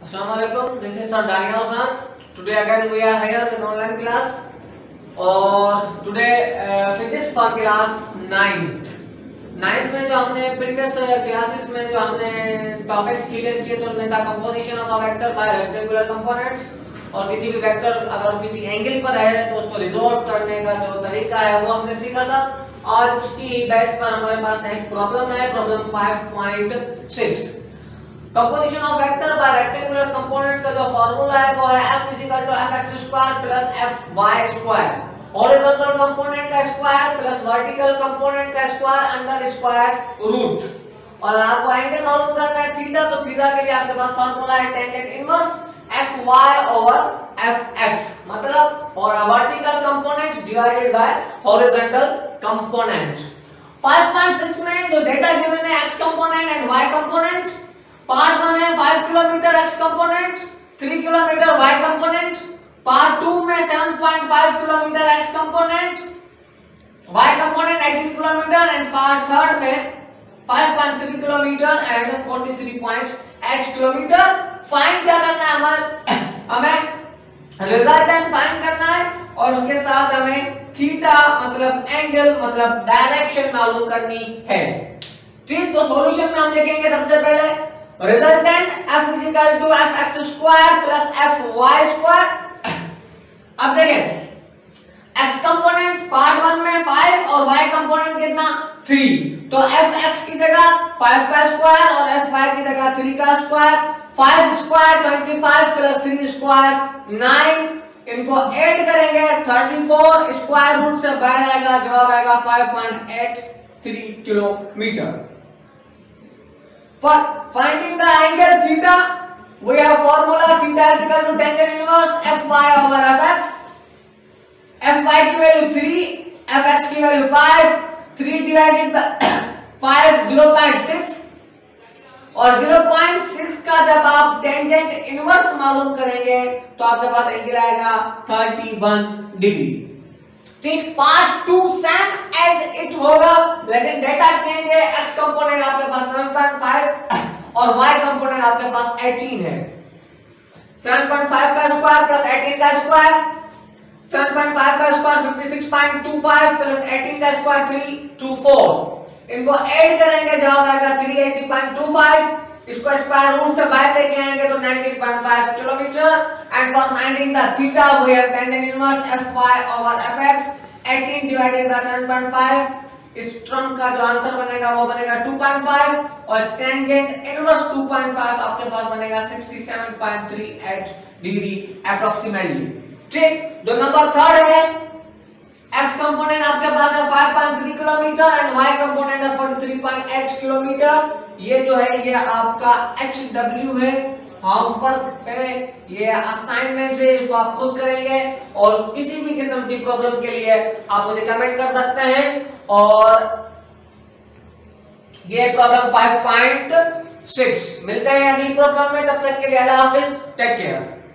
Assalamualaikum. This is Sir Daniel Khan. Today again we are here with online class. और today physics for class 9th में जो हमने previous classes में जो हमने topics clear किए तो उनमें था composition of a vector by rectangular components और किसी भी वेक्टर अगर किसी एंगल पर है तो उसको रिजॉल्व करने का जो तरीका है वो हमने सीखा था। आज उसकी बेस पर हमारे पास एक प्रॉब्लम है, problem 5.6। Composition of vector by rectangular components का जो फार्मूला है वो है f = fx² + fy²। Horizontal component का स्क्वायर प्लस वर्टिकल कंपोनेंट का स्क्वायर अंडर स्क्वायर रूट। और आपको एंगल मालूम करना है थीटा, तो थीटा के लिए आपके पास फार्मूला है टेंजेंट इनवर्स fy/fx, मतलब और vertical component divided by horizontal component. 5.6 में जो डेटा गिवन है x component and y component, part 1 है 5 kilometre x component, 3 kilometre y component, part 2 में 7.5 kilometre x component, y component 18 kilometre and part 3 में 5.3 kilometre and 43.8 kilometre. Find क्या करना है हमें रिजल्टेंट फाइंड करना है और उसके साथ हमें थीटा मतलब एंगल मतलब डायरेक्शन मालूम करनी है। ठीक, तो सॉल्यूशन में हम लिखेंगे सबसे पहले रिजल्टेंट f = fx² + fy²। अब देखें x कंपोनेंट पार्ट 1 में 5 और y कंपोनेंट कितना 3, तो fx की जगह 5 का स्क्वायर और fy की जगह 3 का स्क्वायर। 5 स्क्वायर 25 + 3 स्क्वायर 9, इनको ऐड करेंगे 34 स्क्वायर रूट से बाहर आएगा, जवाब आएगा 5.83 kilometre. For finding the angle theta, we have formula theta = tangent inverse fy/fx। fy की वैल्यू 3, fx की वैल्यू 5, 3 डिवाइडेड बाय 5 0.6 और 0.6 का जब आप टेंजेंट इनवर्स मालूम करेंगे तो आपके पास एंगल आएगा 31 डिग्री। ठीक, पार्ट 2 सेम एज इट होगा, लेकिन डेटा चेंज है। x कंपोनेंट आपके पास 7.5 और y कंपोनेंट आपके पास 18 है। 7.5 का स्क्वायर प्लस 18 का स्क्वायर, 7.5 का स्क्वायर 56.25 प्लस 18 का स्क्वायर 324, इनको ऐड करेंगे जवाब आएगा 380.25। इसको स्क्वायर रूट से बाहर लेके आएंगे तो 19.5 kilometre. And for finding the theta we have tangent inverse fy/fx 18 divided by 7.5। इस टर्म का जो आंसर बनेगा वो बनेगा 2.5 और टेंजेंट इनवर्स 2.5 आपके पास बनेगा 67.38 डिग्री अप्रोक्सीमेटली। ठीक, जो नंबर 3 है x कंपोनेंट आपके पास है 5.3 किलोमीटर एंड y कंपोनेंट है 43.8 किलोमीटर। ये जो है ये आपका HW है, होमवर्क है, ये असाइनमेंट है, इसको आप खुद करेंगे और किसी भी किस्म की प्रॉब्लम के लिए आप मुझे कमेंट कर सकते हैं। और ये प्रॉब्लम 5.6 मिलते हैं अगली प्रॉब्लम में, तब तक के लिए अल्लाह हाफिज, टेक केयर।